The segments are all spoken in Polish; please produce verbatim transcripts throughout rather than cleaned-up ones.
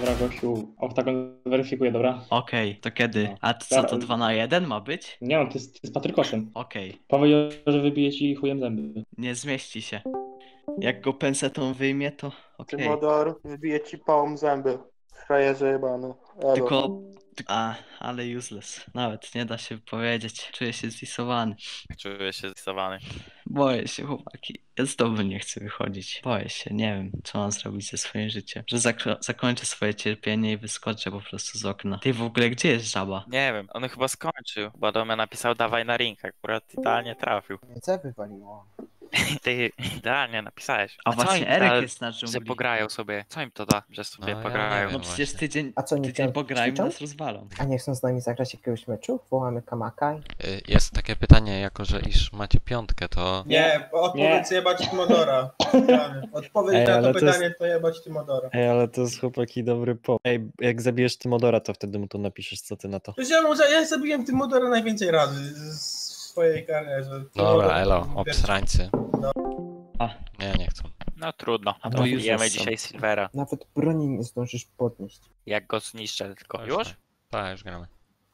Dobra, gościu, oktagon weryfikuje, dobra? Okej, to kiedy? No. A co, Dobra. to dwa na jeden ma być? Nie no, to jest, to jest Patrykosem. Okej, Powiedział, że wybije ci chujem zęby. nie zmieści się. Jak go pensetą wyjmie, to okej. Tymodor wybije ci pałą zęby. Frajerze jebany. Elo. Tylko... A, ale useless. Nawet nie da się powiedzieć. Czuję się zlisowany. Czuję się zlisowany. Boję się, chłopaki. Ja z domu nie chcę wychodzić. Boję się, nie wiem, co mam zrobić ze swoim życiem. Że zak- zakończę swoje cierpienie i wyskoczę po prostu z okna. Ty w ogóle, gdzie jest żaba? Nie wiem, on chyba skończył. Chyba do mnie napisał dawaj na ring, akurat idealnie trafił. Co wywaliło? Ty idealnie napisałeś. A co właśnie im Erek da, jest na że dżungli. pograją sobie? Co im to da, że sobie No, ja pograją? nie No wiem. przecież właśnie. tydzień, A co, nie tydzień ćwiczą? pograjmy, nas rozwalą. A nie chcą z nami zagrać jakiegoś meczu? Wołamy Kamaka? Y, Jest takie pytanie, jako że iż macie piątkę, to Nie, odpowiedz jebać Tymodora. Odpowiedź Ej, na ale to to jest- pytanie to jebać Tymodora. Ej, ale to jest chłopaki dobry po. Ej, jak zabijesz Tymodora, to wtedy mu to napiszesz, co ty na to. Przecież ja, mu za- ja zabiłem Tymodora najwięcej razy w swojej karierze. dobra, Tymodor- elo, obsrańcy. A. Nie, nie chcą. No trudno. A bo No, już bijemy jest dzisiaj Silvera. Nawet broni nie zdążysz podnieść. Jak go zniszczę tylko. To Już? tak. Tak, już gramy.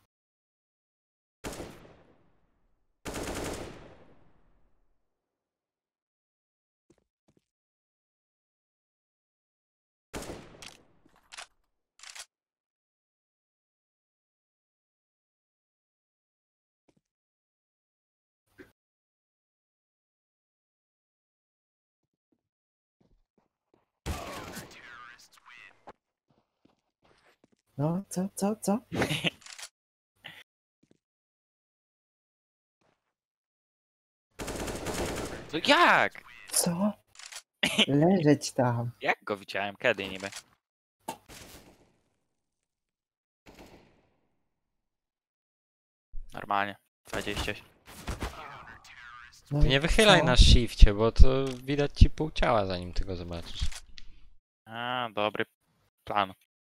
No, co, co, co? No jak? Co? Leżeć tam. Jak go widziałem? Kiedy niby? Normalnie. dwadzieścia. No, Ty nie wychylaj co? na shifcie, bo to widać ci pół ciała, zanim ty go zobaczysz. A, dobry plan.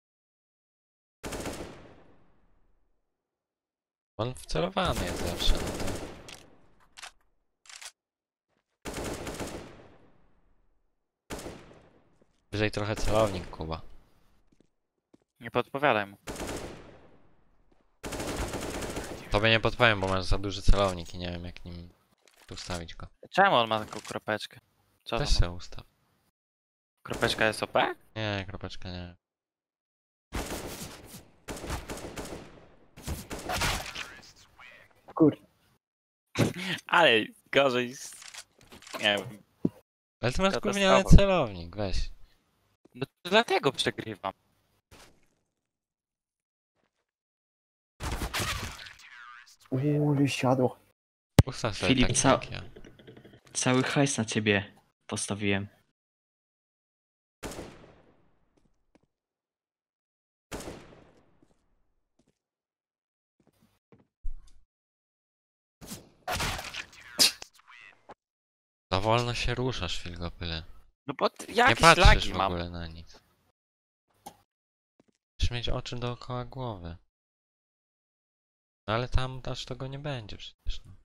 On wcelowany jest zawsze, no to... Wyżej trochę celownik, Kuba. Nie podpowiadaj mu. Tobie nie podpowiem, bo masz za duży celownik i nie wiem jak nim ustawić go. Czemu on ma taką kropeczkę? Co to Też ma? se ustaw. Kropeczka S O P? Nie, kropeczka nie. Kur... Ale gorzej z... Nie wiem. Ale ty masz Katastrofa. gówniany celownik, weź. No to dlatego przegrywam. Uuu, siadło. Ustaw sobie Filip, taki ca- jak ja. Cały hajs na ciebie postawiłem. Za wolno się ruszasz, Filgopyle. No bo t- Nie jakieś patrzysz lagi w mam. ogóle na nic. Musisz mieć oczy dookoła głowy. No ale tam aż tego nie będzie przecież. No.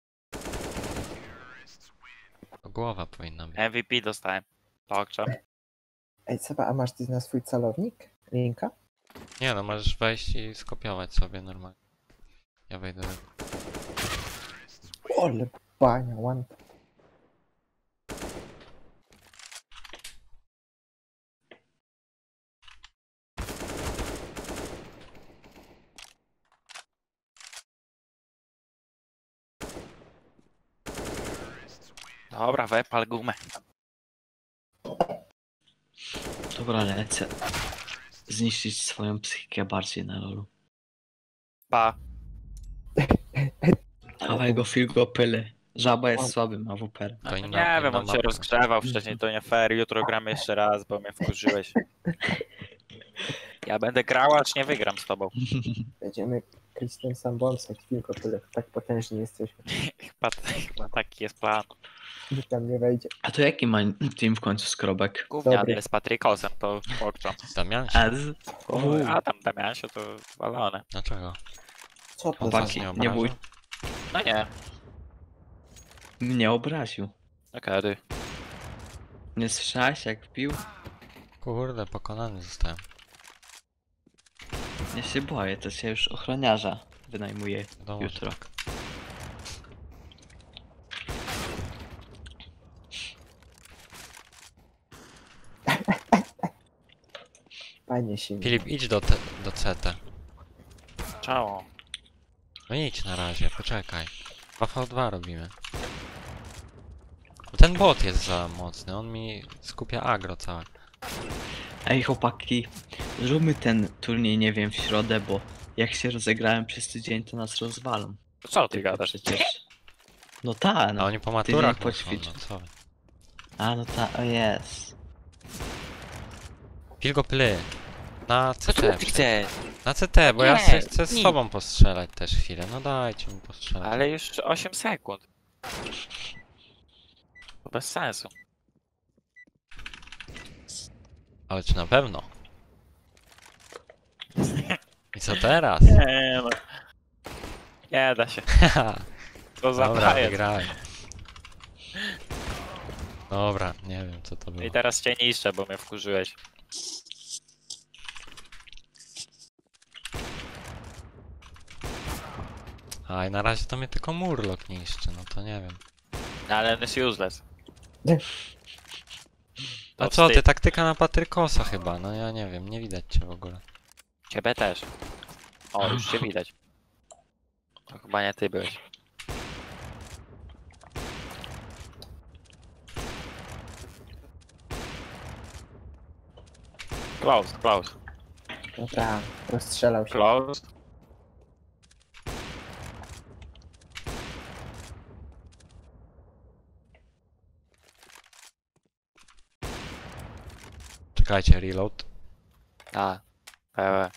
To głowa powinna być. M V P dostałem. Pokczam. Ej, Seba, a masz ty na swój celownik? Linka? Nie no, możesz wejść i skopiować sobie normalnie. Ja wejdę. Ole, bania, one. Dobra, wepal gumę. Dobra, lecę. Zniszczyć swoją psychikę bardziej na lolu. Pa. Dawaj go, fil go pyle. Żaba jest słabym A W P. No, To to inna- nie wiem, inna on się mapka. rozgrzewał wcześniej, to nie fair. Jutro gramy jeszcze raz, bo mnie wkurzyłeś. Ja będę grał, aż nie wygram z tobą. Będziemy Christian Sambonsa, chwilkę tyle. Tak potężni jesteśmy. Chyba, chyba taki jest plan. Nikt tam nie wejdzie. A to jaki ma team w końcu skrobek? Gówniany Dobry. jest Patrykosem, to pokczam. Damian się. A, z... A tam Damian się to walone. Dlaczego? Co to Chłopaki, za... nie nie bój. obraża? No nie. Mnie obraził. No kiedy? Nie słyszałeś jak pił? Kurde, pokonany zostałem. Ja się boję, to się już ochroniarza wynajmuje Wiadomo, że jutro. tak. Panie się. Filip, idź do, te, do C T. Czemu? No idź na razie, poczekaj. dwa v dwa robimy. Bo ten bot jest za mocny, on mi skupia agro całe. Ej chłopaki, zróbmy ten turniej, nie wiem, w środę, bo jak się rozegrałem przez tydzień, to nas rozwalą. Co ty Tylko gadasz? przecież. No ta, A no. oni po maturach Tydzień muszą, poćwicz. no co wy. A no ta, o jest. Pil go ply. Na Co C ty T. chcesz? Na C T, bo ja Nie, chcę, chcę z nie. tobą postrzelać też chwilę. No dajcie mi postrzelać. Ale już osiem sekund. To bez sensu. Ale czy na pewno? I co teraz? Nie no. Nie da się. Haha, To za dobra, pajac. wygrałem. Dobra, nie wiem co to było. I teraz cię niszczę, bo mnie wkurzyłeś. A i na razie to mnie tylko Murloc niszczy, no to nie wiem. No, ale on jest useless. A To co ty, wstyd. taktyka na Patrykosa chyba, no ja nie wiem, nie widać cię w ogóle. Ciebie też. O, już cię widać. To chyba nie ty byłeś. Close, close, No tak, rozstrzelał się. close. Czekajcie, reload. A, pełe.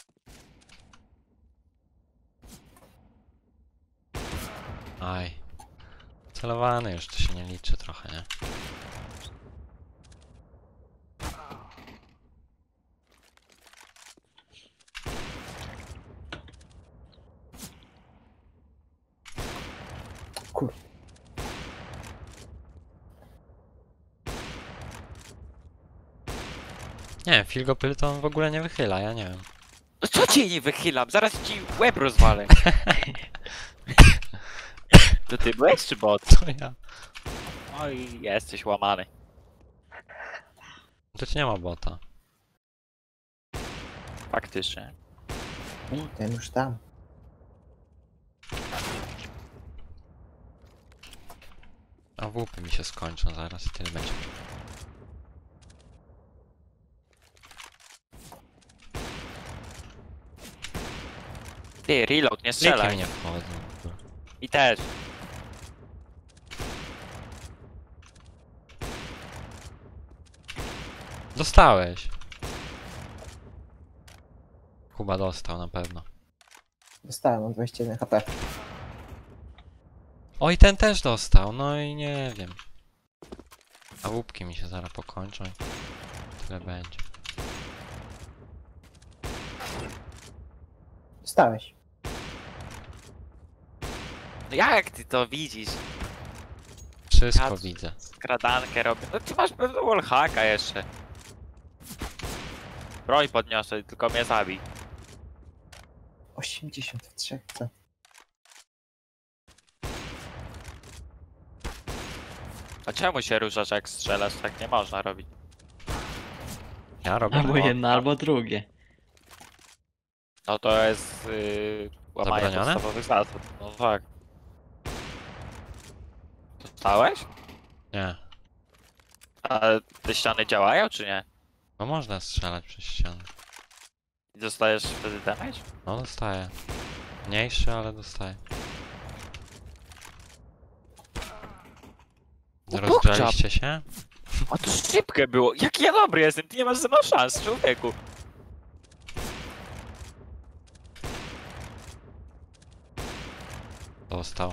Aj. Celowany już, to się nie liczy trochę, nie? Kur... Nie wiem, Filgopyl to on w ogóle nie wychyla, ja nie wiem. No co cię nie wychylam? Zaraz ci łeb rozwalę. To ty byłeś czy bot? To ja. Oj, jesteś łamany. To ci nie ma bota. Faktycznie. Ej, ten już tam. A łupy mi się skończą zaraz i tyle będzie. Ty, reload, nie Kliki strzelaj. mi nie wchodzą. w ogóle. I też. Dostałeś. Kuba dostał na pewno. Dostałem, mam dwadzieścia jeden H P. Oj, ten też dostał, no i nie wiem. A łupki mi się zaraz pokończą i tyle będzie. Dostałeś. No jak ty to widzisz? Wszystko Ja- widzę. Skradankę robię. No ty masz pewno wallhacka jeszcze. Broń podniosę, tylko mnie zabij. osiemdziesiąt trzy, co? A czemu się ruszasz jak strzelasz? Tak nie można robić. Ja robię. Albo no, jedno, no. albo drugie. No to jest yy, łamanie Zabronione? podstawowych zasad. No tak. Dostałeś? Nie. A te ściany działają czy nie? No można strzelać przez ścianę. I dostajesz wtedy damage? No dostaję. Mniejszy, ale dostaję. O, Rozgrzaliście się? A to szybkie było. Jak ja dobry jestem, ty nie masz ze mną szans, człowieku. Dostał.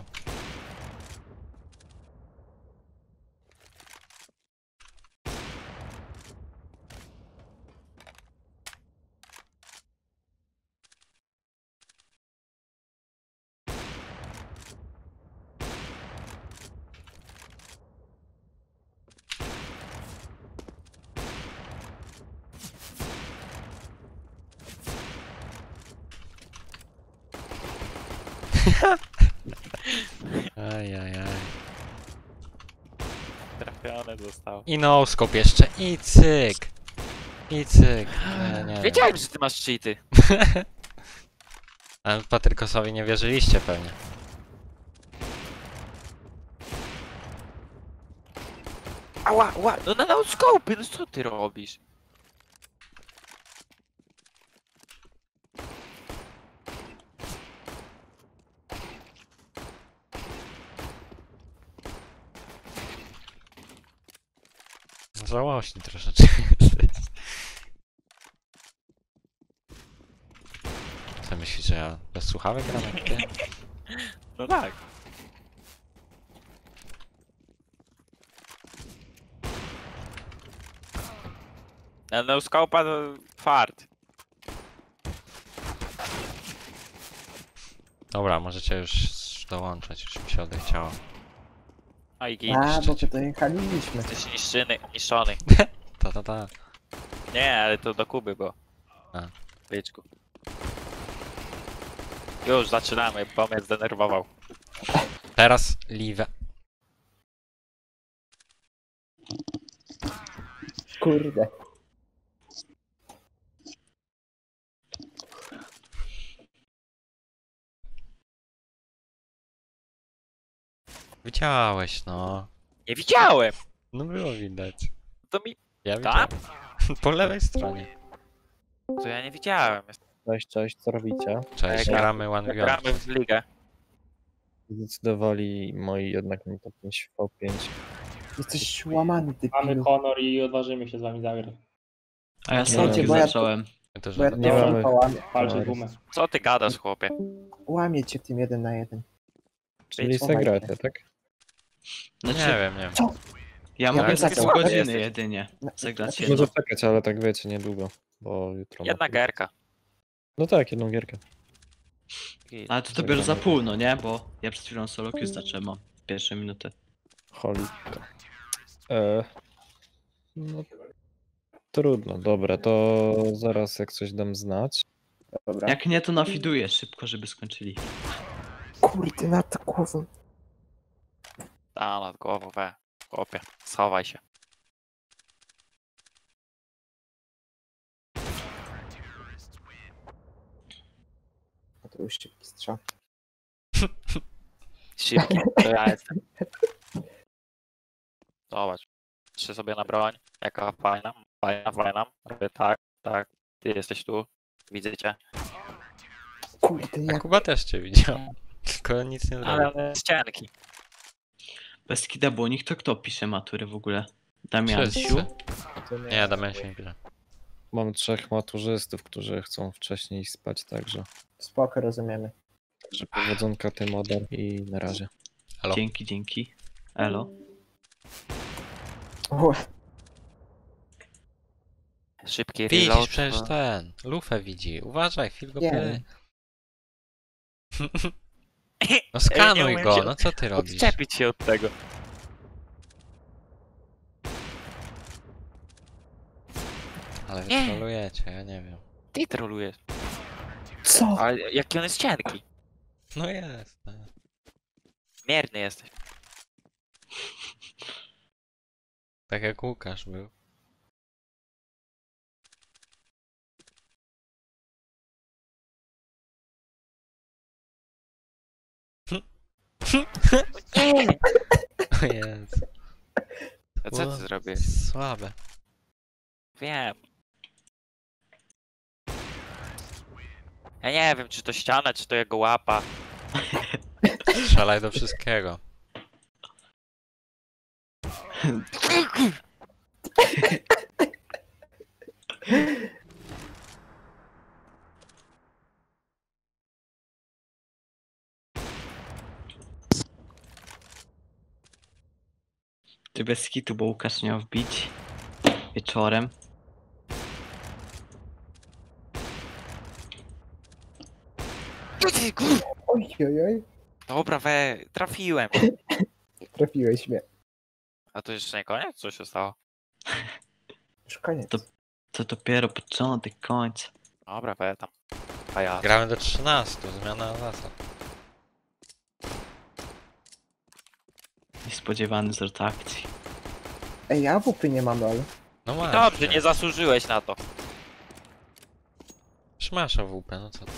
Ajajaj. Trafiony został. I no scope jeszcze. I cyk. I cyk. Nie, nie. Wiedziałem, że ty masz cheaty. Ale Patrykosowi nie wierzyliście pewnie. Ała, ała, no na no co ty robisz? Żałośni troszeczkę jesteś. Co myślisz, że ja bez słuchawek gram jak ty? No tak. Na no scope'a to fart. Dobra, możecie już dołączać, już mi się odechciało. A i git. A, bo tu dojechaliśmy. Jesteś niszczyny, niszczony. Ta, ta, ta. Nie, ale to do Kuby, bo... A. Byczku. Już zaczynamy, bo mnie zdenerwował. Teraz live. Kurde. Widziałeś, no. Nie widziałem! No było widać. To mi... Ja widziałem. Tak? Po lewej stronie. To ja nie widziałem. Cześć, cześć, co robicie? Cześć, Gra- gramy One v Gramy w ligę. Zdecydowali moi jednak na to pięć v pięć. Jesteś łamany, ty Mamy pilu. honor i odważymy się z wami zagrać. A ja Słuchajcie, sam bo ja- zacząłem. My też Bo ja Nie to mamy. łamie, Walczyć Dobra. gumę. Co ty gadasz, chłopie? łamie cię tym jeden na jeden. Czyli Słuchajcie. zagracie, tak? Znaczy, Nie wiem, nie wiem. Co? ja Ja mogę bym tylko zagrał. godziny Jesteś- jedynie No, zagrać znaczy, jedno. Może czekać, ale tak wiecie, niedługo, bo jutro... Jedna ma- gierka. No tak, jedną gierkę. Git. Ale to dopiero za pół, no nie? Bo ja przed chwilą solo queue zacząłem, pierwsze minuty. Cholika. E... No... Trudno, dobra, to zaraz jak coś dam znać. Dobra. Jak nie, to nafiduję szybko, żeby skończyli. Kurde, nad głową. A, nad głową, we. Chłopie, schowaj się. A to już szybki strzał. Szybki, to ja jestem. Zobacz. Patrzę sobie na broń. Jaka fajna, fajna, fajna. Robię tak, tak. Ty jesteś tu. Widzę cię. Kurde, A jak... Kuba też cię widział. Tylko nic nie Ale zrobił. one z cienki. Bez kida, bo nikt to kto pisze matury w ogóle? Damiansiu? Wszyscy. to Nie, Damian się nie pisze. Mam trzech maturzystów, którzy chcą wcześniej spać, także... Spoko, rozumiemy. Także powodzonka tym model i na razie. Halo? Dzięki, dzięki. Elo. O, Szybki Widzisz, reload. przecież no. ten. Lufę widzi. Uważaj, chwil go Nie. pyle. No Ja nie skanuj umiem go, się no co ty robisz? Odczepić się od tego. Ale wy Nie. trolujecie, ja nie wiem. Ty trolujesz. co? Ale jaki on jest cienki. No jest. No. Mierny jesteś. Tak jak Łukasz był. O Jezu. A co Było ty zrobisz? Słabe. Wiem. Ja nie wiem, czy to ściana, czy to jego łapa. Strzelaj do wszystkiego. Ty bez kitu, bo Łukasz miał wbić wieczorem. Oj, oj, oj. Dobra, we, trafiłem. Trafiłeś mnie. A to jeszcze nie koniec? Co się stało? Już koniec. To- To dopiero początek, końca. Dobra, we, tam. A ja. Gramy do trzynastu, zmiana zasad. niespodziewany zwrot akcji. Ej, ja W P nie mam, lol. No masz. Dobrze, nie zasłużyłeś na to. Już masz A W P, no co ty.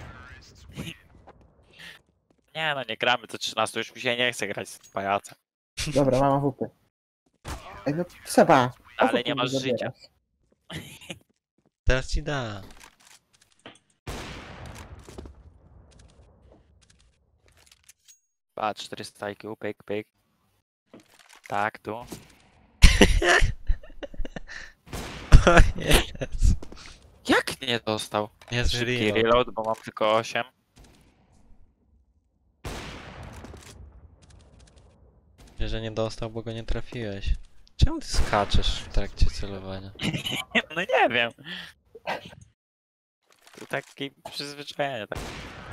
Nie no, nie gramy do trzynastu, już mi się nie chce grać z tym pajacem. Dobra, mam A W P. Ej, no Seba. Ale A W P nie masz mi życia. zabierasz. Teraz ci da. Patrz, czterysta I Q, pyk, pyk. Tak, tu. O Jezu. Jak nie dostał? Jest Szybki reload. reload, bo mam tylko osiem. Myślę, że nie dostał, bo go nie trafiłeś. Czemu ty skaczesz w trakcie celowania? No nie wiem. To takie przyzwyczajenie, tak.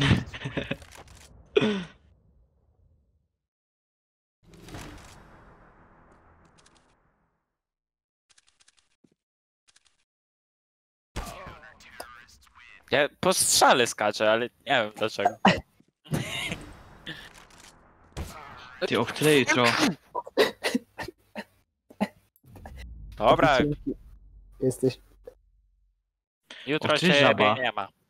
Ja po strzale skaczę, ale nie wiem dlaczego. Ty, o której jutro? Dobra, Jesteś. jutro O, ty ciebie żaba. nie ma.